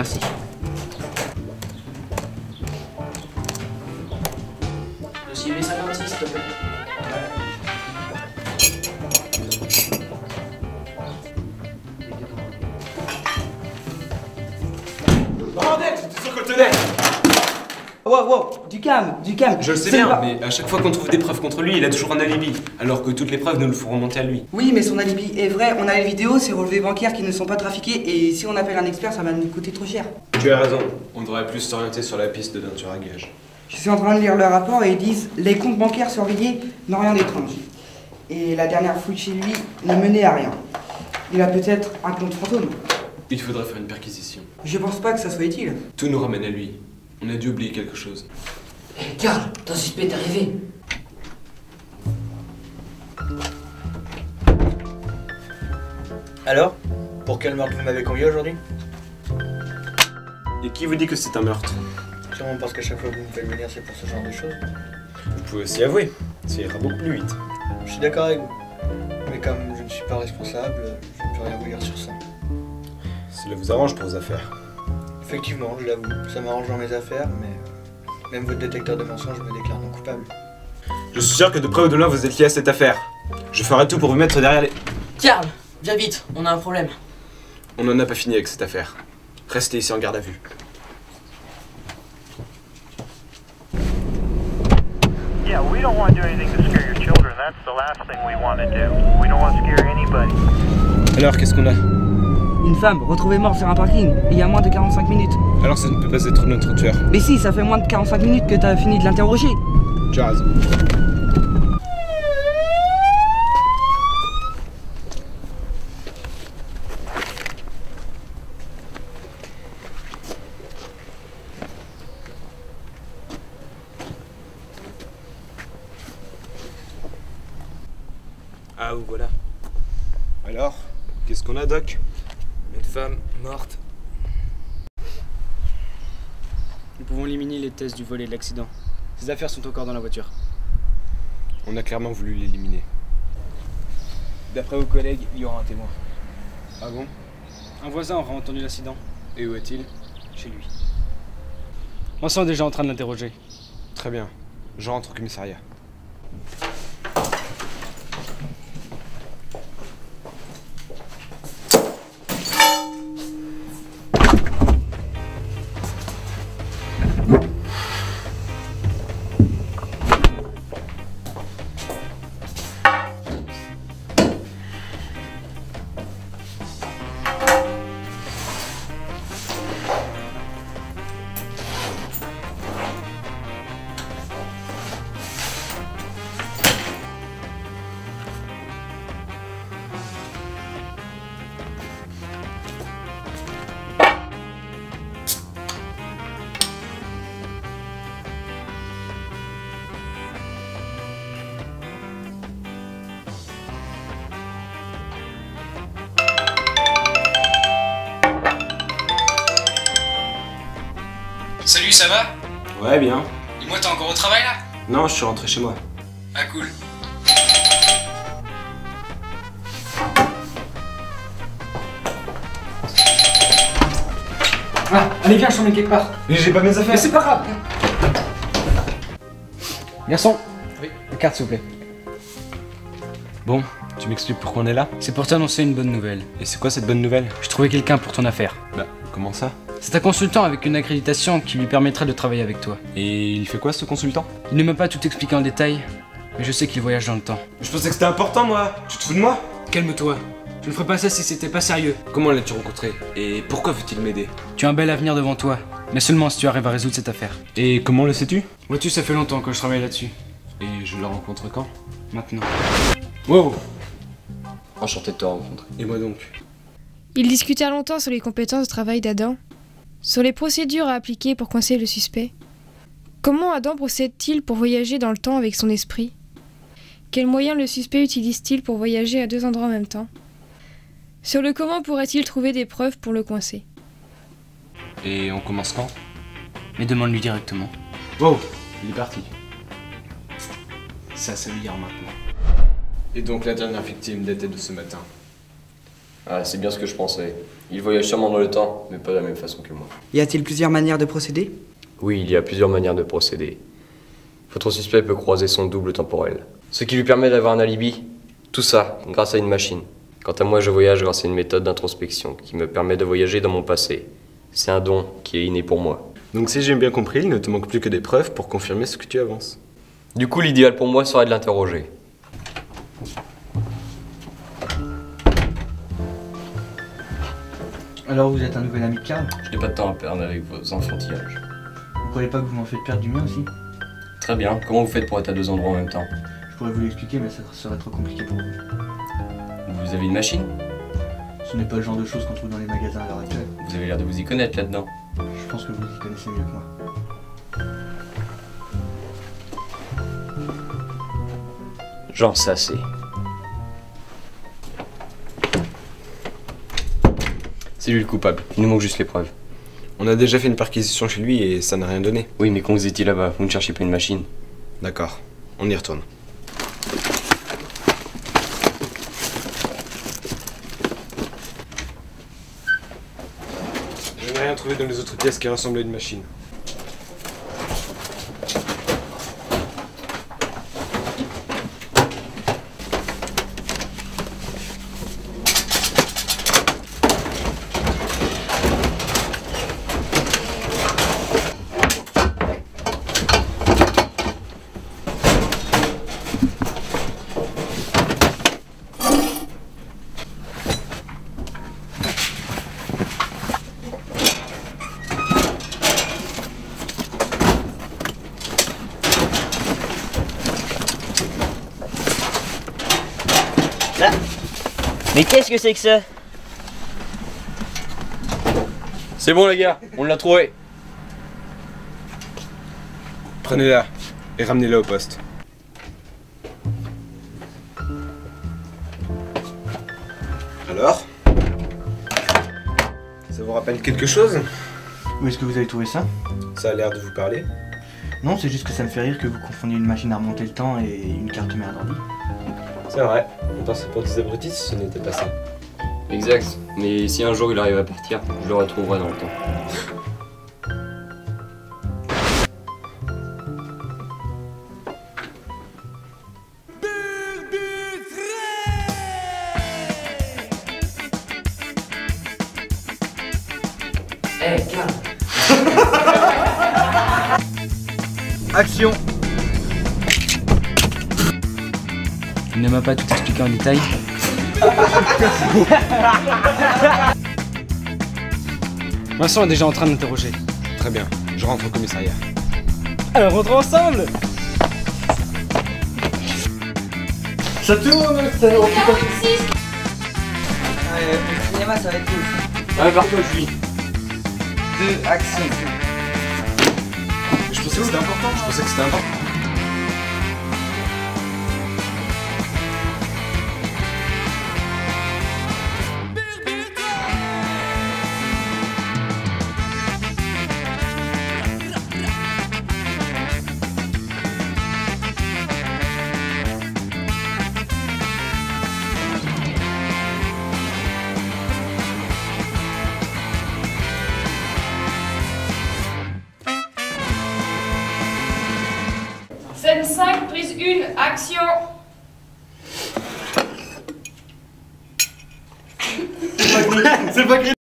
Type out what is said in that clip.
Merci. Dossier B56, s'il te plaît. Bordel, j'étais sûr qu'on le tenait. Wow, du calme. Je le sais bien, mais à chaque fois qu'on trouve des preuves contre lui, il a toujours un alibi. Alors que toutes les preuves nous le font remonter à lui. Oui, mais son alibi est vrai. On a les vidéos, ces relevés bancaires qui ne sont pas trafiqués. Et si on appelle un expert, ça va nous coûter trop cher. Tu as raison. On devrait plus s'orienter sur la piste de d'un tueur à gage. Je suis en train de lire le rapport et ils disent les comptes bancaires surveillés n'ont rien d'étrange. Et la dernière fouille chez lui ne menait à rien. Il a peut-être un compte fantôme. Il faudrait faire une perquisition. Je pense pas que ça soit utile. Tout nous ramène à lui. On a dû oublier quelque chose. Hé, Karl, ton suspect est arrivé. Alors, pour quel meurtre vous m'avez convié aujourd'hui? Et qui vous dit que c'est un meurtre? Sûrement parce qu'à chaque fois que vous me faites venir, c'est pour ce genre de choses. Vous pouvez aussi avouer. Ça ira beaucoup plus vite. Je suis d'accord avec vous. Mais comme je ne suis pas responsable, je ne peux rien vous dire sur ça. Cela vous arrange pour vos affaires. Effectivement, je l'avoue, ça m'arrange dans mes affaires, mais même votre détecteur de mensonges me déclare non coupable. Je suis sûr que de près ou de loin vous êtes lié à cette affaire. Je ferai tout pour vous mettre derrière les... Karl, viens vite, on a un problème. On n'en a pas fini avec cette affaire. Restez ici en garde à vue. Yeah, we don't want to do anything to scare your children. That's the last thing we want to do. We don't want to scare anybody. Alors, qu'est-ce qu'on a? Une femme retrouvée morte sur un parking, il y a moins de 45 minutes. Alors ça ne peut pas être notre tueur. Mais si, ça fait moins de 45 minutes que t'as fini de l'interroger. Tu as raison. Ah, vous voilà. Alors, qu'est-ce qu'on a, Doc? Une femme morte. Nous pouvons éliminer les tests du vol et de l'accident. Ces affaires sont encore dans la voiture. On a clairement voulu l'éliminer. D'après vos collègues, il y aura un témoin. Ah bon? Un voisin aura entendu l'incident. Et où est-il? Chez lui. On est déjà en train de l'interroger. Très bien. Je rentre au commissariat. Salut, ça va? Ouais, bien. Et moi, t'es encore au travail là? Non, je suis rentré chez moi. Ah cool. Ah, allez viens, je t'emmène quelque part. Mais j'ai pas mes affaires. Mais c'est pas grave. Garçon. Oui. Une carte s'il vous plaît. Bon, tu m'expliques pourquoi on est là? C'est pour t'annoncer une bonne nouvelle. Et c'est quoi cette bonne nouvelle? J'ai trouvé quelqu'un pour ton affaire. Bah, comment ça? C'est un consultant avec une accréditation qui lui permettrait de travailler avec toi. Et il fait quoi ce consultant? Il ne m'a pas tout expliqué en détail, mais je sais qu'il voyage dans le temps. Je pensais que c'était important, moi. Tu te fous de moi? Calme-toi. Je ne ferais pas ça si c'était pas sérieux. Comment l'as-tu rencontré? Et pourquoi veut-il m'aider? Tu as un bel avenir devant toi, mais seulement si tu arrives à résoudre cette affaire. Et comment le sais-tu? Vois-tu, ça fait longtemps que je travaille là-dessus. Et je le rencontre quand? Maintenant. Wow! Enchanté de te rencontrer. Et moi donc? Ils discutèrent longtemps sur les compétences de travail d'Adam, sur les procédures à appliquer pour coincer le suspect. Comment Adam procède-t-il pour voyager dans le temps avec son esprit? Quels moyens le suspect utilise-t-il pour voyager à deux endroits en même temps? Sur le comment pourrait-il trouver des preuves pour le coincer? Et on commence quand? Mais demande-lui directement. Wow! Il est parti. Ça veut dire maintenant. Et donc la dernière victime datait de ce matin. Ah, c'est bien ce que je pensais. Il voyage sûrement dans le temps, mais pas de la même façon que moi. Y a-t-il plusieurs manières de procéder? Oui, il y a plusieurs manières de procéder. Votre suspect peut croiser son double temporel, ce qui lui permet d'avoir un alibi. Tout ça, grâce à une machine. Quant à moi, je voyage grâce à une méthode d'introspection qui me permet de voyager dans mon passé. C'est un don qui est inné pour moi. Donc si j'ai bien compris, il ne te manque plus que des preuves pour confirmer ce que tu avances. Du coup, l'idéal pour moi serait de l'interroger. Alors vous êtes un nouvel ami de Karl? Je n'ai pas de temps à perdre avec vos enfantillages. Vous croyez pas que vous m'en faites perdre du mien aussi? Très bien. Comment vous faites pour être à deux endroits en même temps? Je pourrais vous l'expliquer, mais ça serait trop compliqué pour vous. Vous avez une machine? Ce n'est pas le genre de choses qu'on trouve dans les magasins à l'heure actuelle. Vous avez l'air de vous y connaître là-dedans. Je pense que vous y connaissez mieux que moi. J'en sais assez. C'est lui le coupable. Il nous manque juste les preuves. On a déjà fait une perquisition chez lui et ça n'a rien donné. Oui, mais quand vous étiez là-bas, vous ne cherchez pas une machine. D'accord, on y retourne. Je n'ai rien trouvé dans les autres pièces qui ressemblent à une machine. Mais qu'est-ce que c'est que ça? C'est bon les gars, on l'a trouvé. Prenez-la et ramenez-la au poste. Alors? Ça vous rappelle quelque chose? Où est-ce que vous avez trouvé ça? Ça a l'air de vous parler. Non, c'est juste que ça me fait rire que vous confondiez une machine à remonter le temps et une carte mère d'ordi. C'est vrai, on pensait pour des abrutis si ce n'était pas ça. Exact, mais si un jour il arrive à partir, je le retrouverai dans le temps. Hé, Karl. Action! Il ne m'a pas tout expliqué en détail. Vincent est déjà en train de m'interroger. Très bien, je rentre au commissariat. Alors rentrons ensemble. Ça tourne! Ça Le cinéma, ça va être cool. Ah, partout, je suis. 2, action. Je pensais que c'était important, Scène 5, prise 1, action. C'est pas